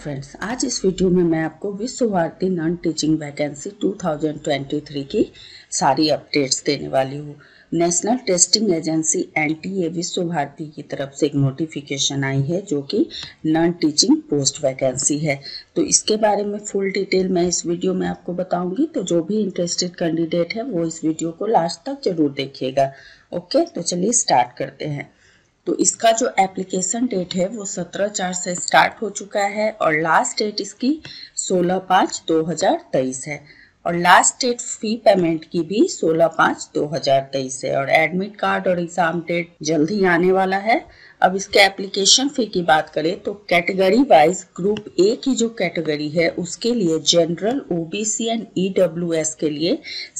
Friends, आज इस video में मैं आपको विश्व भारती नॉन टीचिंग वैकेंसी 2023 की सारी अपडेट्स देने वाली हूँ। National testing agency NTA Vishwa Bharti की तरफ से एक नोटिफिकेशन आई है जो कि नॉन टीचिंग पोस्ट वैकेंसी है। तो इसके बारे में फुल डिटेल मैं इस वीडियो में आपको बताऊंगी, तो जो भी इंटरेस्टेड कैंडिडेट है वो इस वीडियो को लास्ट तक जरूर देखिएगा। ओके, तो चलिए स्टार्ट करते हैं। तो इसका जो एप्लीकेशन डेट है वो 17/4 से स्टार्ट हो चुका है और लास्ट डेट इसकी 16/5/2023 है और लास्ट डेट फी पेमेंट की भी 16/5/2023 है और एडमिट कार्ड और एग्जाम डेट जल्द ही आने वाला है। अब इसके एप्लीकेशन फी की बात करें तो कैटेगरी वाइज ग्रुप ए की जो कैटेगरी है उसके लिए जनरल, OBC एंड EWS के लिए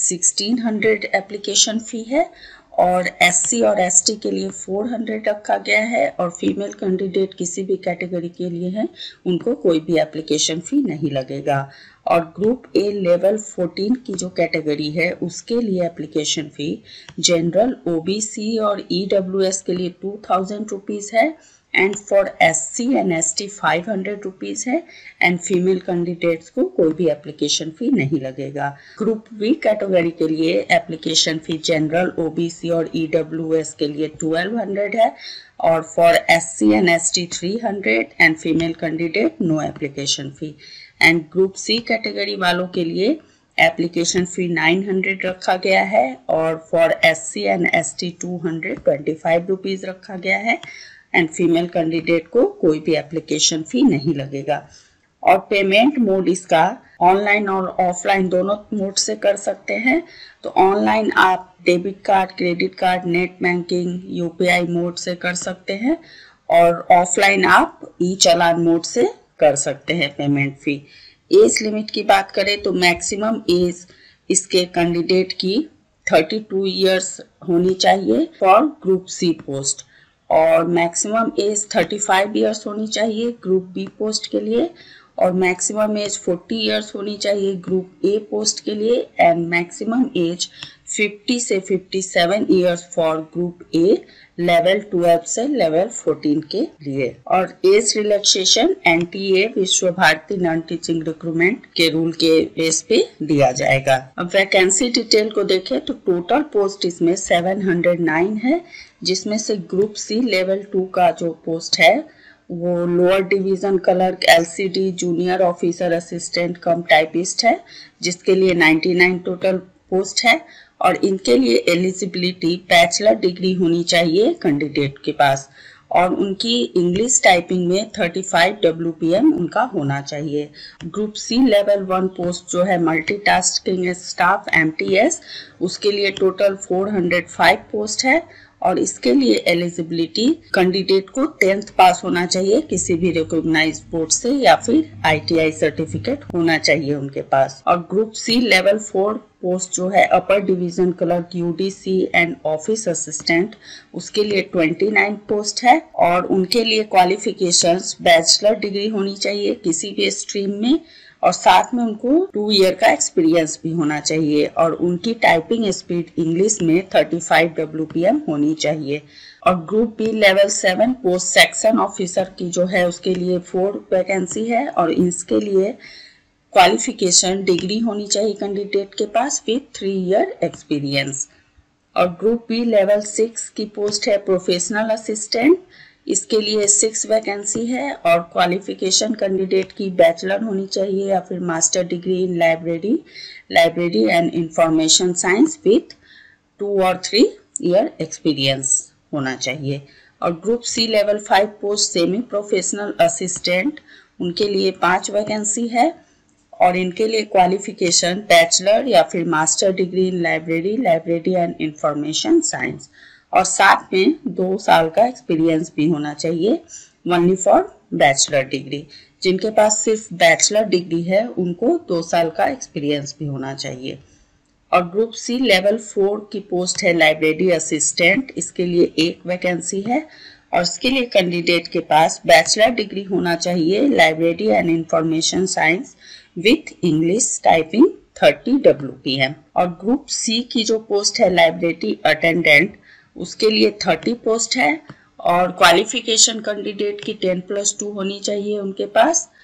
1600 एप्लीकेशन फी है और SC और ST के लिए 400 रखा गया है और फीमेल कैंडिडेट किसी भी कैटेगरी के लिए हैं उनको कोई भी एप्लीकेशन फी नहीं लगेगा। और ग्रुप ए लेवल 14 की जो कैटेगरी है उसके लिए एप्लीकेशन फी जनरल, OBC और EWS के लिए 2000 रुपीज है and for SC and ST 500 rupees है एंड फीमेल कैंडिडेट्स को कोई भी एप्लीकेशन फी नहीं लगेगा। ग्रुप बी कैटेगरी के लिए एप्लीकेशन फी जनरल, OBC और EWS के लिए 1200 है और for SC and ST 300 and female candidate no application fee. And group C category वालों के लिए एप्लीकेशन फी 900 रखा गया है और for SC and ST 225 rupees रखा गया है एंड फीमेल कैंडिडेट को कोई भी एप्लीकेशन फी नहीं लगेगा। और पेमेंट मोड इसका ऑनलाइन और ऑफलाइन दोनों मोड से कर सकते हैं। तो ऑनलाइन आप debit card, credit card, net banking, UPI mode से कर सकते हैं और ऑफलाइन आप ई-चालान मोड से कर सकते हैं पेमेंट फी। एज लिमिट की बात करें तो मैक्सिमम एज इसके कैंडिडेट की 32 इयर्स होनी चाहिए फॉर ग्रुप सी पोस्ट और मैक्सिमम एज 35 इयर्स होनी चाहिए ग्रुप बी पोस्ट के लिए और मैक्सिमम एज 40 इयर्स होनी चाहिए ग्रुप ए पोस्ट के लिए एंड मैक्सिमम एज 50 से 57 years for group A level 12 से लेवल 14 के लिए। और as relaxation NTA Vishwa Bharati non teaching recruitment के रूल के बेस पे दिया जाएगा। अब वैकेंसी डिटेल को देखें तो टोटल पोस्ट इसमें 709 है, जिसमें से ग्रुप सी लेवल 2 का जो पोस्ट है वो lower division clerk, LCD, junior officer assistant cum typist है, जिसके लिए 99 टोटल पोस्ट है और इनके लिए एलिजिबिलिटी बैचलर डिग्री होनी चाहिए कैंडिडेट के पास और उनकी इंग्लिश टाइपिंग में 35 WPM उनका होना चाहिए। ग्रुप सी लेवल 1 पोस्ट जो है मल्टीटास्किंग स्टाफ MTS, उसके लिए टोटल 405 पोस्ट है और इसके लिए एलिजिबिलिटी कैंडिडेट को 10th पास होना चाहिए किसी भी रिकॉग्नाइज्ड बोर्ड से या फिर ITI सर्टिफिकेट होना चाहिए उनके पास। और ग्रुप सी लेवल 4 पोस्ट जो है upper division clerk, UDC and office assistant, उसके लिए 29 पोस्ट है और उनके लिए क्वालिफिकेशंस बैचलर डिग्री होनी चाहिए किसी भी स्ट्रीम में और साथ में उनको 2 ईयर का एक्सपीरियंस भी होना चाहिए और उनकी टाइपिंग स्पीड इंग्लिश में 35 WPM होनी चाहिए। और group B level 7 post section officer की जो है उसके लिए 4 वैकेंसी है और इसके लिए क्वालिफिकेशन डिग्री होनी चाहिए कैंडिडेट के पास विथ 3 ईयर एक्सपीरियंस। और ग्रुप बी लेवल 6 की पोस्ट है प्रोफेशनल असिस्टेंट, इसके लिए 6 वैकेंसी है और क्वालिफिकेशन कैंडिडेट की बैचलर होनी चाहिए या फिर master degree in library and information science with 2 और 3 ईयर एक्सपीरियंस होना चाहिए। और group C level 5 post semi professional assistant, उनके लिए 5 वैकेंसी है और इनके लिए क्वालिफिकेशन बैचलर या फिर master degree in library and information science और साथ में 2 साल का एक्सपीरियंस भी होना चाहिए ओनली फॉर बैचलर डिग्री। जिनके पास सिर्फ बैचलर डिग्री है उनको 2 साल का एक्सपीरियंस भी होना चाहिए। और ग्रुप सी लेवल 4 की पोस्ट है लाइब्रेरी असिस्टेंट, इसके लिए 1 वैकेंसी है और इसके लिए कैंडिडेट के पास बैचलर डिग्री होना चाहिए library and information science with English typing 30 WPM। और ग्रुप सी की जो पोस्ट है लाइब्रेरी अटेंडेंट, उसके लिए 30 पोस्ट है और क्वालिफिकेशन कैंडिडेट की 10+2 होनी चाहिए उनके पास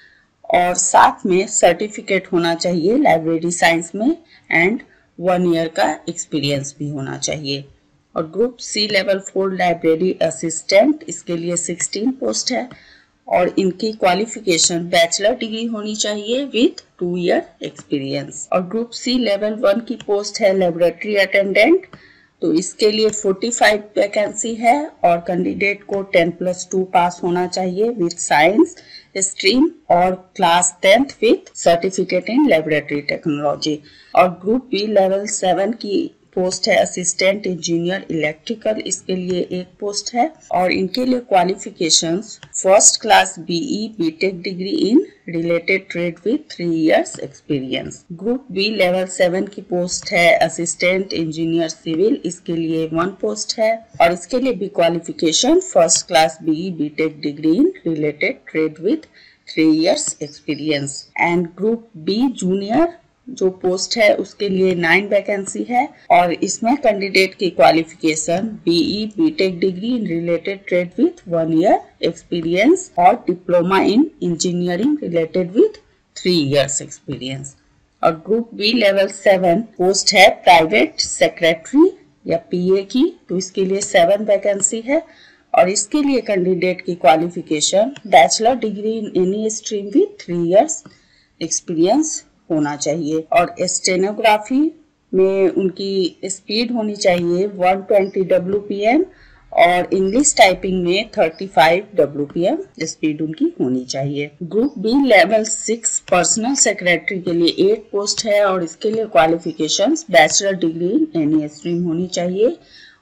और साथ में सर्टिफिकेट होना चाहिए लाइब्रेरी साइंस में एंड 1 ईयर का एक्सपीरियंस भी होना चाहिए। और group C level 4 library assistant, इसके लिए 16 पोस्ट है और इनकी क्वालिफिकेशन बैचलर डिग्री होनी चाहिए विथ 2 ईयर एक्सपीरियंस। और ग्रुप सी लेवल 1 की पोस्ट है लेबोरेटरी अटेंडेंट, तो इसके लिए 45 वैकेंसी है और कैंडिडेट को 10+2 पास होना चाहिए विथ साइंस स्ट्रीम और class 10th with certificate in laboratory technology. और ग्रुप बी लेवल 7 की पोस्ट है असिस्टेंट इंजीनियर इलेक्ट्रिकल, इसके लिए 1 पोस्ट है और इनके लिए qualifications first class BE BTech degree in related trade with 3 years experience. Group B level 7 की पोस्ट है असिस्टेंट इंजीनियर सिविल, इसके लिए 1 पोस्ट है और इसके लिए भी qualification first class BE BTech degree in related trade with 3 years experience. And group B junior जो पोस्ट है उसके लिए 9 वैकेंसी है और इसमें कैंडिडेट की qualification BE BTech degree in related trade with 1 year experience और diploma in engineering related with 3 years experience. और ग्रुप बी लेवल 7 पोस्ट है प्राइवेट सेक्रेटरी या पीए की, तो इसके लिए 7 वैकेंसी है और इसके लिए कैंडिडेट की qualification bachelor degree in any stream with 3 years experience होना चाहिए। और स्टेनोग्राफी में उनकी स्पीड होनी चाहिए 120 WPM और इंग्लिश टाइपिंग में 35 WPM स्पीड उनकी होनी चाहिए। Group B level 6 personal secretary के लिए 8 पोस्ट है और इसके लिए qualifications bachelor degree in any stream होनी चाहिए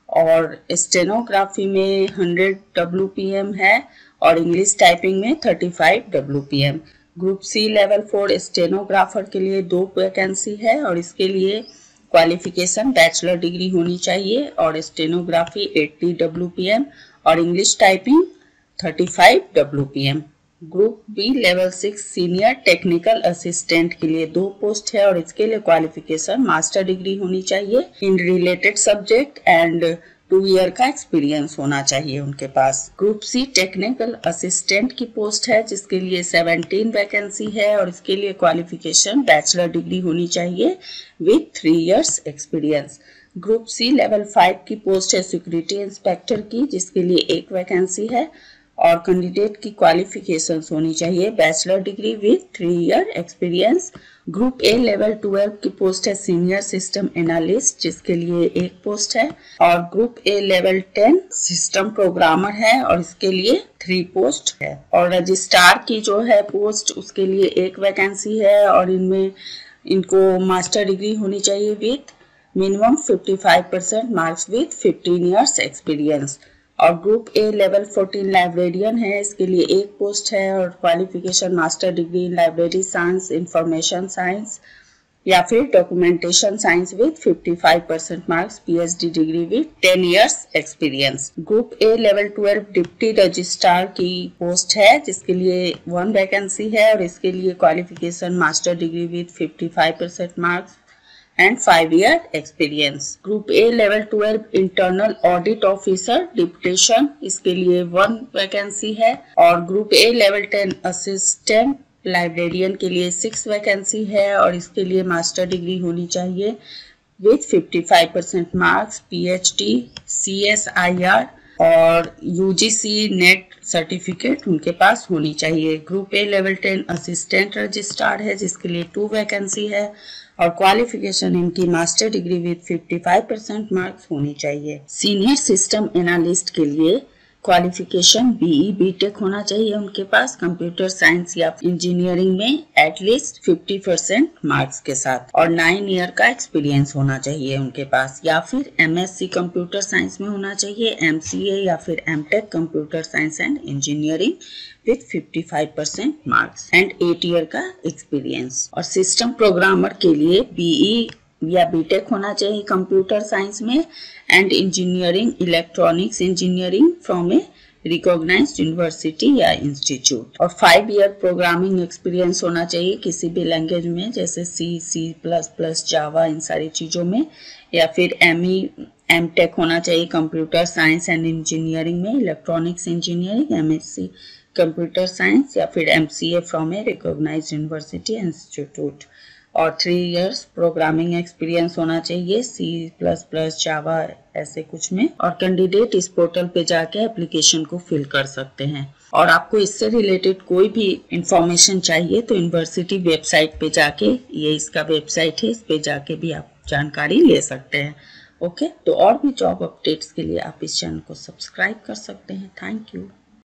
और स्टेनोग्राफी में 100 WPM है और इंग्लिश टाइपिंग में 35 WPM। Group C level 4 stenographer के लिए 2 वैकेंसी है और इसके लिए क्वालिफिकेशन बैचलर डिग्री होनी चाहिए और स्टेनोग्राफी 80 WPM और English typing 35 WPM। Group B level 6 senior technical assistant के लिए 2 पोस्ट है और इसके लिए क्वालिफिकेशन मास्टर डिग्री होनी चाहिए in related subject and 2 year का एक्सपीरियंस होना चाहिए उनके पास। ग्रुप सी टेक्निकल असिस्टेंट की पोस्ट है जिसके लिए 17 वैकेंसी है और इसके लिए क्वालिफिकेशन बैचलर डिग्री होनी चाहिए with 3 years experience. Group C level 5 की पोस्ट है सिक्योरिटी इंस्पेक्टर की जिसके लिए 1 वैकेंसी है और कैंडिडेट की क्वालिफिकेशंस होनी चाहिए bachelor degree with 3 year experience. Group A level 12 की पोस्ट है सीनियर सिस्टम एनालिस्ट जिसके लिए 1 पोस्ट है और group A level 10 system programmer है और इसके लिए 3 पोस्ट है। और रजिस्ट्रार की जो है पोस्ट उसके लिए 1 वैकेंसी है और इनमें इनको मास्टर डिग्री होनी चाहिए with minimum 55% marks with 15 years experience. और ग्रुप ए लेवल 14 लाइब्रेरियन है, इसके लिए 1 पोस्ट है और qualification master degree in library science, information science या फिर documentation science with 55% marks, PhD degree with 10 years experience. Group A level 12 deputy registrar की post है जिसके लिए 1 वैकेंसी है और इसके लिए qualification master degree with 55% marks and 5 year experience। Group A level 12 internal audit officer deputation, इसके लिए 1 वैकेंसी है और group A level 10 assistant librarian के लिए 6 वैकेंसी है और इसके लिए मास्टर डिग्री होनी चाहिए विथ 55% मार्क्स, पीएचडी, CSIR और UGC नेट सर्टिफिकेट उनके पास होनी चाहिए। Group A level 10 assistant registrar है जिसके लिए 2 वैकेंसी है और क्वालिफिकेशन इनकी मास्टर डिग्री विथ 55% मार्क्स होनी चाहिए। सीनियर सिस्टम एनालिस्ट के लिए क्वालिफिकेशन बीई बीटेक होना चाहिए उनके पास कंप्यूटर साइंस या इंजीनियरिंग में एटलीस्ट 50% मार्क्स के साथ और 9 ईयर का एक्सपीरियंस होना चाहिए उनके पास, या फिर MSc कंप्यूटर साइंस में होना चाहिए, MCA या फिर MTech computer science and engineering with 55% marks and 8 year का एक्सपीरियंस। और सिस्टम प्रोग्रामर के लिए बीई या बीटेक होना चाहिए कंप्यूटर साइंस में and engineering electronics engineering from a recognised university या इंस्टीट्यूट और 5 ईयर प्रोग्रामिंग एक्सपीरियंस होना चाहिए किसी भी लैंग्वेज में जैसे C++, जावा, इन सारी चीजों में, या फिर ME MTech होना चाहिए कंप्यूटर साइंस एंड इंजीनियरिंग में, electronics engineering, MSc computer science या फिर MCA from a recognised university institute और 3 इयर्स प्रोग्रामिंग एक्सपीरियंस होना चाहिए C++, जावा ऐसे कुछ में। और कैंडिडेट इस पोर्टल पे जाके एप्लीकेशन को फिल कर सकते हैं। और आपको इससे रिलेटेड कोई भी इंफॉर्मेशन चाहिए तो यूनिवर्सिटी वेबसाइट पे जाके, ये इसका वेबसाइट है, इस पे जाके भी आप जानकारी ले सकते हैं। ओके, तो और भी जॉब अपडेट्स के लिए आप इस चैनल को सब्सक्राइब कर सकते हैं। Thank you.